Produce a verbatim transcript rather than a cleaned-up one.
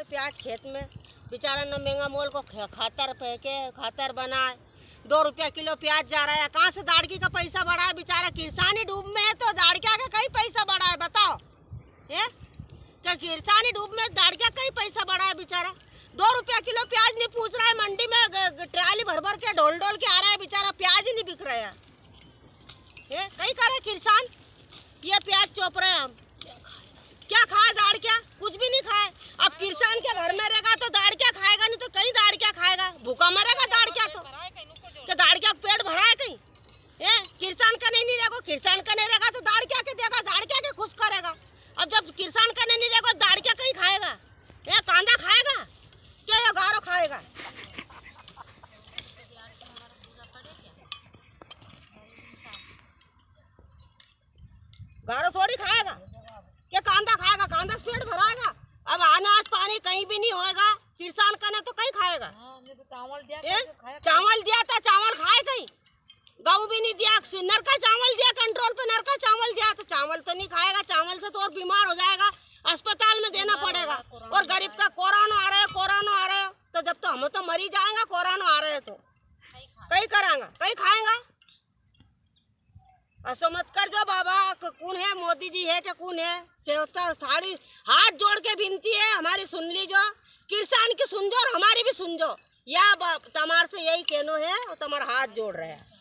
रहे प्याज खेत में, बेचारा न महंगा मोल को खातर फेंके, खातर बनाए, दो रुपया किलो प्याज जा रहा है। कहाँ से दाड़की का पैसा बढ़ा है? बेचारा किसानी डूब में है तो दाड़किया का कई पैसा बढ़ा है, बताओ है क्या? किसानी डूब में दाड़किया कई पैसा बढ़ा है। बेचारा दो रुपया किलो प्याज नहीं पूछ रहा है, मंडी में ट्राली भर भर के ढोल ढोल के आ रहा है, बेचारा प्याज ही नहीं बिक रहा है। कई करे किसान ये प्याज चोप रहे हैं। हम क्या खाए? दाड़ क्या? कुछ भी नहीं खाए। अब किसान के घर में रहेगा तो दाड़ क्या खाएगा? नहीं तो कहीं दाड़ क्या खाएगा? भूखा मरेगा दाड़ क्या? तो क्या दाड़ क्या पेट भरा है कहीं? है किसान का नहीं नहीं रहेगा, किसान का नहीं रहेगा तो दाड़ क्या के देगा? दाड़ क्या के खुश करेगा? अब जब किसान का नहीं नहीं रहेगा दाड़ क्या कहीं खाएगा? ये कांदा खाएगा क्या? ये गारो खाएगा? गारो थोड़ी खाएगा, क्या कांदा खाएगा? कांदा से पेट भराएगा। अब अनाज पानी कहीं भी नहीं होएगा, किसान का ने तो कहीं खाएगा। तो चावल दिया चावल दिया था, चावल खाए कहीं? गेहूं भी नहीं दिया, नर का चावल दिया, कंट्रोल पे नर का चावल दिया तो चावल तो नहीं खाएगा। चावल से तो और बीमार हो जाएगा, अस्पताल में देना पड़ेगा। और गरीब का कोरोना आ रहा है, कोरोना आ रहा है तो जब तो हम तो मरी जाएंगे, कोरोना आ रहे है तो कहीं कराएंगा, कहीं खाएंगा। ऐसा मत कर जो बाबा, कौन है? मोदी जी है क्या? कौन है? सेवता साड़ी हाथ जोड़ के विनती है, हमारी सुन लीजो, किसान की सुन जो और हमारी भी सुन जो। या तुम्हारे से यही कहनो है और तुम्हारा हाथ जोड़ रहे हैं।